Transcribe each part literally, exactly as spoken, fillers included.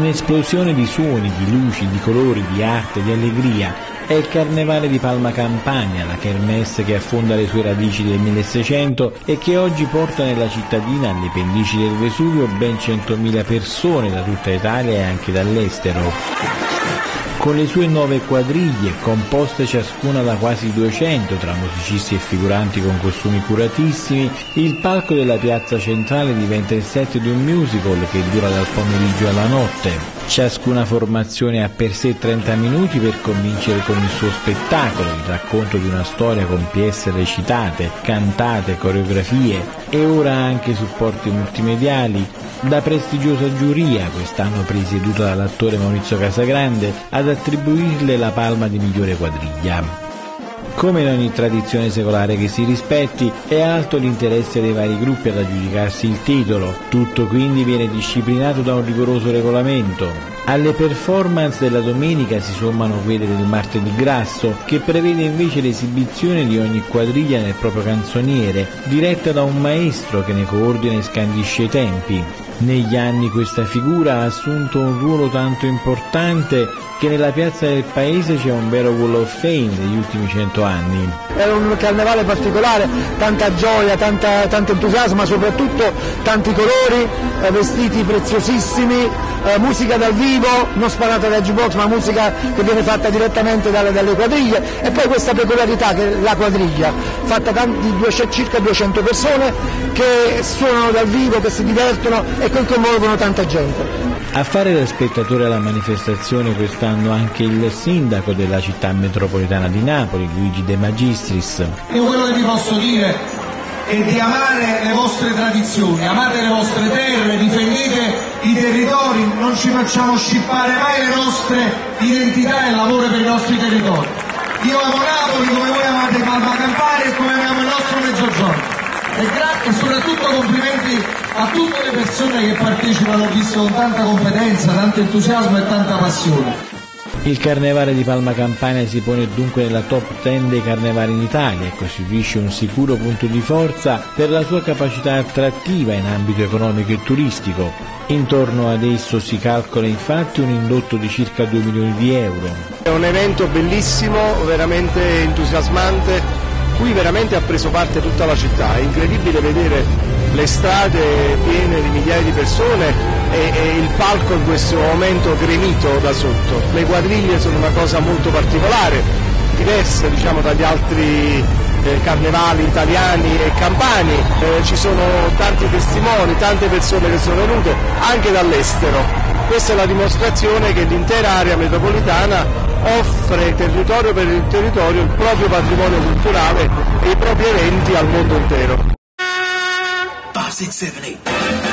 Un'esplosione di suoni, di luci, di colori, di arte, di allegria. È il Carnevale di Palma Campania, la kermesse che affonda le sue radici del milleseicento e che oggi porta nella cittadina, alle pendici del Vesuvio, ben centomila persone da tutta Italia e anche dall'estero. Con le sue nove quadriglie, composte ciascuna da quasi duecento tra musicisti e figuranti con costumi curatissimi, il palco della piazza centrale diventa il set di un musical che dura dal pomeriggio alla notte. Ciascuna formazione ha per sé trenta minuti per convincere con il suo spettacolo, il racconto di una storia con pièce recitate, cantate, coreografie e ora anche supporti multimediali, da prestigiosa giuria, quest'anno presieduta dall'attore Maurizio Casagrande, ad attribuirle la palma di migliore quadriglia. Come in ogni tradizione secolare che si rispetti, è alto l'interesse dei vari gruppi ad aggiudicarsi il titolo. Tutto quindi viene disciplinato da un rigoroso regolamento. Alle performance della domenica si sommano quelle del martedì grasso, che prevede invece l'esibizione di ogni quadriglia nel proprio canzoniere, diretta da un maestro che ne coordina e scandisce i tempi. Negli anni questa figura ha assunto un ruolo tanto importante che nella piazza del paese c'è un vero Wall of Fame degli ultimi cento anni. È un carnevale particolare, tanta gioia, tanta, tanto entusiasmo, ma soprattutto tanti colori, eh, vestiti preziosissimi, eh, musica dal vivo, non sparata da jukebox, ma musica che viene fatta direttamente dalle, dalle quadriglie, e poi questa peculiarità che è la quadriglia, fatta di due, circa duecento persone che suonano dal vivo, che si divertono e che coinvolgono tanta gente. A fare da spettatore alla manifestazione quest'anno anche il sindaco della città metropolitana di Napoli, Luigi De Magistris. Io quello che vi posso dire è di amare le vostre tradizioni, amate le vostre terre, difendete i territori, non ci facciamo scippare mai le nostre identità e il lavoro per i nostri territori. Io amo Napoli come voi amate Palma Campania e come amiamo il nostro Mezzogiorno. E, gra- e soprattutto complimenti a tutte le persone che partecipano, ho visto con tanta competenza, tanto entusiasmo e tanta passione. Il Carnevale di Palma Campania si pone dunque nella top dieci dei carnevali in Italia e costituisce un sicuro punto di forza per la sua capacità attrattiva in ambito economico e turistico. Intorno ad esso si calcola infatti un indotto di circa due milioni di euro. È un evento bellissimo, veramente entusiasmante. Qui veramente ha preso parte tutta la città, è incredibile vedere le strade piene di migliaia di persone e, e il palco in questo momento gremito da sotto. Le quadriglie sono una cosa molto particolare, diverse diciamo dagli altri eh, carnevali italiani e campani, eh, ci sono tanti testimoni, tante persone che sono venute anche dall'estero. Questa è la dimostrazione che l'intera area metropolitana offre territorio per il territorio il proprio patrimonio culturale e i propri eventi al mondo intero. five, six, seven, eight.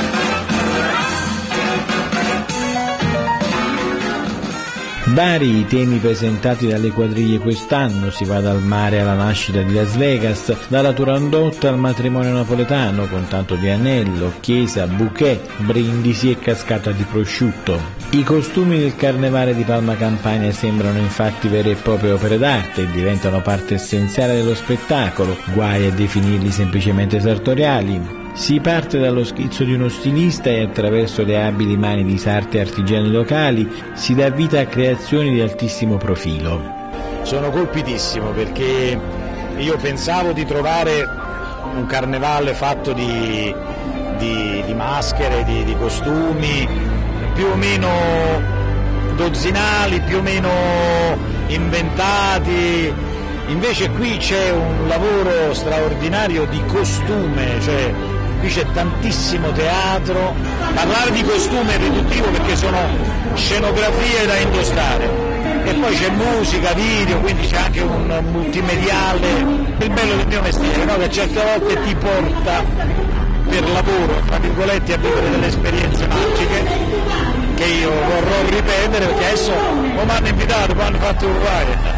Vari i temi presentati dalle quadriglie quest'anno, si va dal mare alla nascita di Las Vegas, dalla Turandot al matrimonio napoletano con tanto di anello, chiesa, bouquet, brindisi e cascata di prosciutto. I costumi del Carnevale di Palma Campania sembrano infatti vere e proprie opere d'arte e diventano parte essenziale dello spettacolo, guai a definirli semplicemente sartoriali. Si parte dallo schizzo di uno stilista e attraverso le abili mani di sarti e artigiani locali si dà vita a creazioni di altissimo profilo. Sono colpitissimo perché io pensavo di trovare un carnevale fatto di, di, di maschere, di, di costumi più o meno dozzinali, più o meno inventati. Invece qui c'è un lavoro straordinario di costume, cioè qui c'è tantissimo teatro. Parlare di costume è riduttivo perché sono scenografie da indossare e poi c'è musica, video, quindi c'è anche un multimediale. Il bello del mio mestiere, no? Che certe volte ti porta per lavoro, tra virgolette, a vivere delle esperienze magiche che io vorrò ripetere perché adesso non mi hanno invitato, poi hanno fatto uguale.